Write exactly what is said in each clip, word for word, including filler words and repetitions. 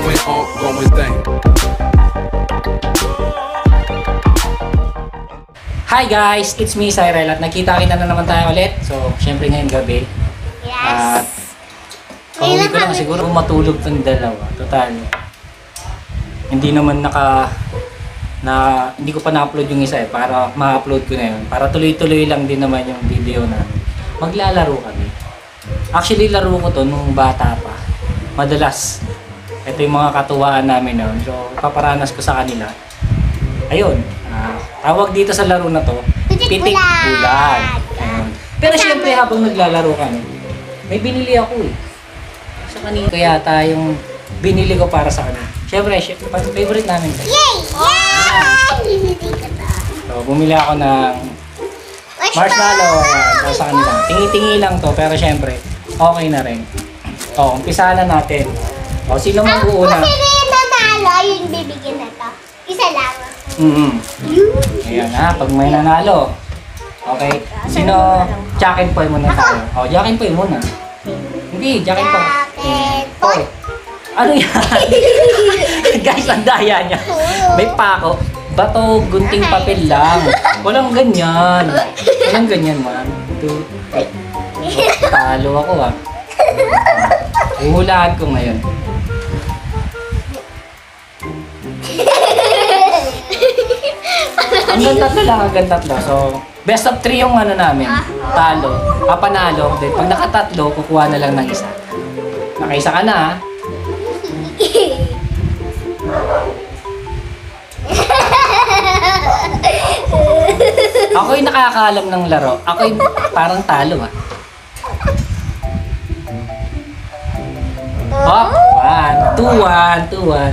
going on, going thing. Hi guys, it's me Cyril at nakita-kita na naman tayo ulit. So, syempre ngayong gabi. At pauwi ko lang siguro matulog tong dalawa. Total. Hindi naman naka na hindi ko pa na-upload yung isa eh para ma-upload ko na yun. Para tuloy-tuloy lang din naman yung video na maglalaro kami. Actually, laro ko to nung bata pa. Madalas. Ito yung mga katuwaan namin noon. So, paparanas ko sa kanila. Ayun. Uh, tawag dito sa laro na to, Pitik Bulag. Ayun. Pero syempre habang naglalaro kami, may binili ako eh. Sa kanila yata yung binili ko para sa kanila. Syempre, syempre favorite namin. Yay! Yay! So, bumili ako ng marshmallow para sa kanila. Tingi-tingi lang to, pero syempre, okay na rin. O, umpisa na natin. O, sino mag-uuna? Kung sino yung nanalo, yung bibigyan na to. Isa lang. Mm-hmm. Ayan ha, pag may nanalo. Okay, sino? Jack and Poy muna tayo. O, Jack and Poy muna. Hindi, Jack and Poy. Jack and Poy. Ano yan? Guys, ang daya niya. May pako. Bato, gunting papel lang. Walang ganyan. Walang ganyan, man. Two, three. Talo ako ah. Uhulaan ko ngayon. Hanggang tatlo lang, hanggang tatlo. So, best of three yung ano namin. Talo. Ah, panalo. Then, pag nakatatlo, kukuha na lang ng isa. Nakaisa ka na ha. Ako'y nakakaalam ng laro. Ako'y parang talo ah. Hop! One, two, one, two, one.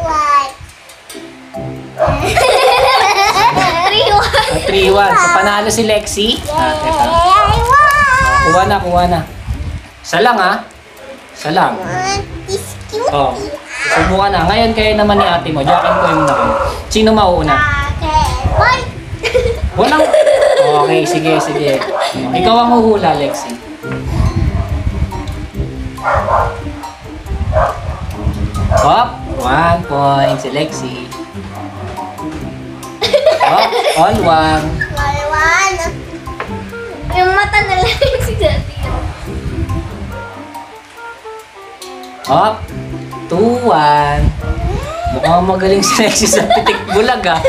three one. So, panalo si Lexi. Ah, teka. Kuha na, kuha na. Isa lang ha. Isa lang. Oh. Subukan na. Ngayon kayo naman ni ate mo. Jack and Poy muna kayo. Sino mauuna? Walang... Okay, sige, sige. Ikaw ang huhula, Lexi. Hop! One point si Lexi. Hop! All one. All one. Yung mata na lang yung si Daddy. Hop! Two, one. Mukhang magaling si Lexi sa Pitik Bulag ah.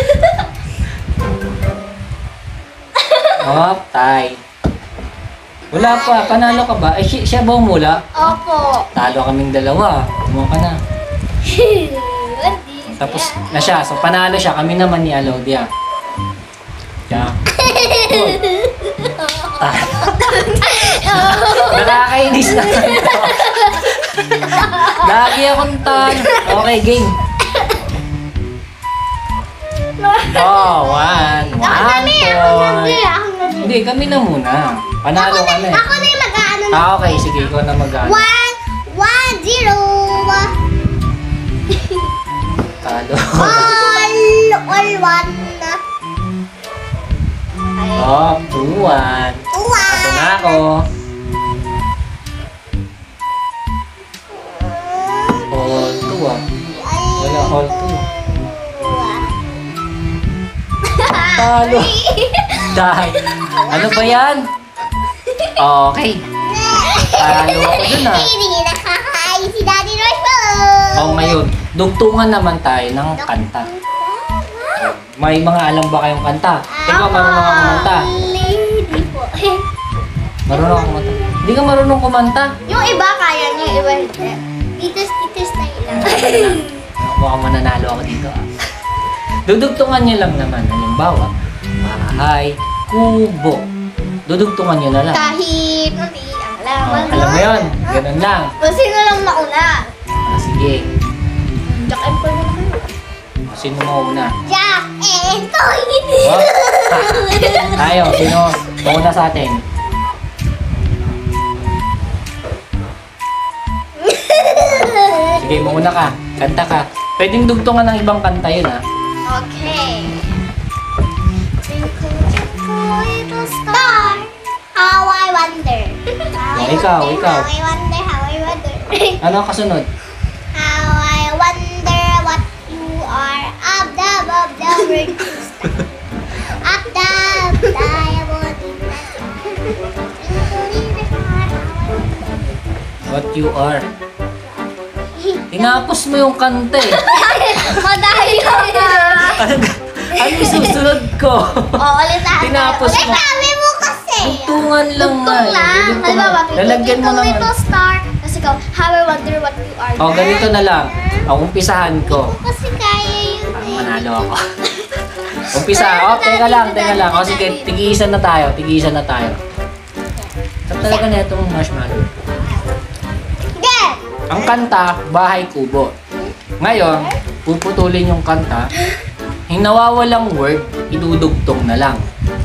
Hop! Tie. Wala pa. Panalo ka ba? Eh, siya, siya ba umula? Opo. Talo kaming dalawa. Tumuha ka na. Tapos na siya. So, panalo siya. Kami naman ni Alodia. Yeah. Nakakainis na ito. Lagi akong talo. Okay, game. Oh, one. One point. Hindi, kami na muna. Panalo ka na eh. Ako na yung mag-aano na. Ah, okay. Sige, ikaw na mag-aano. One, one, zero. Talo. All, all one. Oh, two, one. Two, one. Ito na ako. All two ah. Wala all two. Talo. Dahil. Ano ba yan? Okay. Talo ako dun ah. Hindi nakakain si Daddy Royce. O ngayon, dugtungan naman tayo ng kanta. May mga alam ba kayong kanta? Ikaw marunong kang kumanta. Lady po. Marunong kang kumanta. Hindi ka marunong kumanta. Yung iba kaya niya, yung iba hindi. Titos-titos na ilang. Mukhang mananalo ako dito ah. Dudugtungan niyo lang naman. Halimbawa, bahay, kubo. Dudugtungan niyo na lang. Kahit hindi ang Oh, laman. alam mo yun? Ganun lang. Kung sino lang mauna. Ah, sige. Jack and Poy na kayo. O, sino mauna? Jack and Poy! Oh, tayo, sino mauna sa atin? Sige, mauna ka. Kanta ka. Pwedeng dugtungan ng ibang kanta yun ah. Okay. Twinkle, twinkle, little star, how I wonder. How I Oh, ikaw, wonder, ikaw. How I wonder, how I wonder. Ano ang kasunod? How I wonder. Up, down, diamond. What you are. Tinapos mo yung kanta eh. Madaya ka. Ano, ano yung susunod ko? O, ulit tayo. Tinapos Ulit, mo. sabi mo kasi. Tungan lang nga Tugtog eh. lang. Dudugtong Halimbawa, lang. Lalagyan mo little, naman. little star. Kasi ikaw, how I wonder what you are. O, ganito na lang. O, umpisahan ko. Kasi kaya yun Ang eh. manalo ako. Umpisa. O, teka lang, teka lang. O, sige, tigisan na tayo. Tigisan na tayo. Saan talaga na itong marshmallow? Again. Ang kanta, Bahay Kubo. Ngayon, puputulin yung kanta. Yung nawawalang word, idudugtong na lang.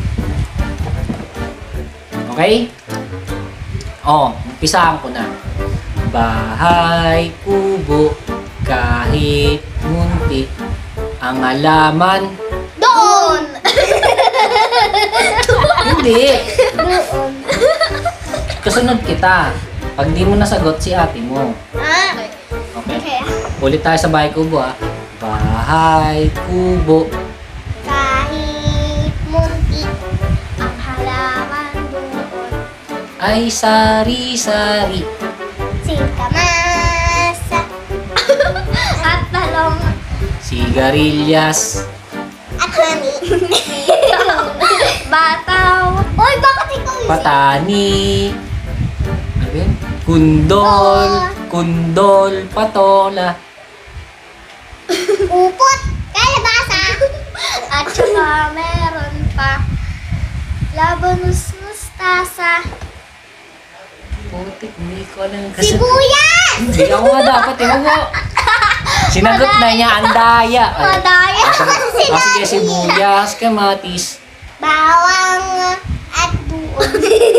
Okay? O, umpisahan ko na. Bahay kubo, kahit munti, ang alaman. Doon. Hindi. Doon. Kasunod kita. Pag di mo nasagot, si ate mo. Ah. Okay? Okay. Ulit tayo sa bahay kubo ah. Bahay kubo. Kahit munti ang halaman doon. Ay sari-sari. Singkamasa. At talong. Sigarilyas. At honey. Bataw. Uy, bakit ikaw isip? Patani. Ano yun? Kundol. Kundol. Patola. Upot. Kalabasa. At saka meron pa. Labanus mustasa. Putik, hindi ko alam kasi. Sibuyas! Hindi ako nga dapat. Tingnan mo. Sinagot na niya. Ang daya. Ay. Madaya Ah, kasi sige, sige, sibuyas, kamatis. Bawang at buon.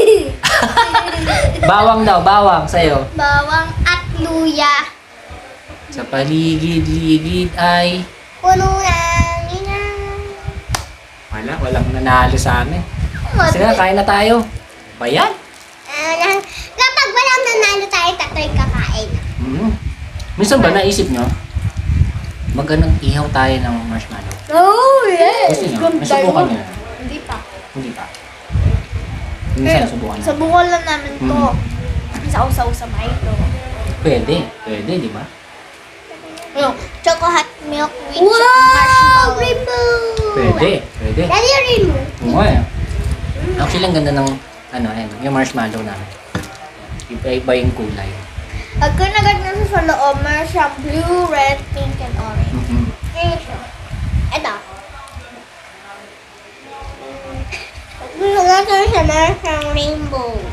Bawang daw, bawang sa'yo. Bawang at luya. Sa paligid-ligid ay... Puno ng inang. Wala, walang nanalo sa amin. Sige na, kain na tayo. Ba yan? Ah, kapag walang nanalo tayo, tatoy kakain. Mm. Minsan ba naisip nyo? Mag-anong ihaw tayo ng marshmallow. Oh, yes! Gusto nyo? Nasubukan nyo? Hindi pa. Hindi pa. Minsan nasubukan na. Sabukan lang namin to. Mm. Sa usa-usa may ito. Pwede. Pwede, di ba? Yung chocolate milk with marshmallow. Rainbow! Pwede. Pwede. Daddy, rainbow. Oo nga eh. Actually, ang ganda ng ano, ayun, yung marshmallow namin. Iba-iba yung kulay. Pag kinagat na sa loob, meron siyang blue, red, pink, and orange. Mm-hmm. Ngayon siya. Ito. Pag kinagat na siya, meron siyang rainbow.